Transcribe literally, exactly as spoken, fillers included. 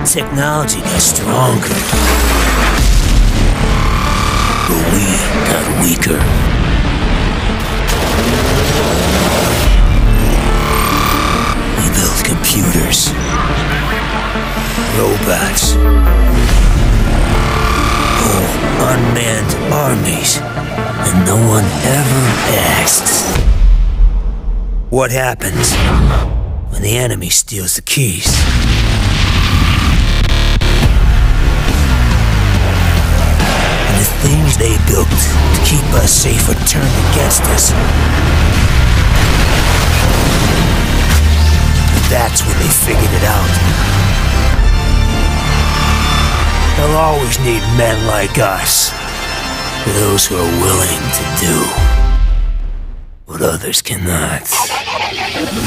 technology got stronger, but we got weaker. We built computers, robots, whole unmanned armies, and no one ever asked, what happens when the enemy steals the keys? And the things they built to keep us safe are turned against us. That's when they figured it out. They'll always need men like us, those who are willing to do what others cannot.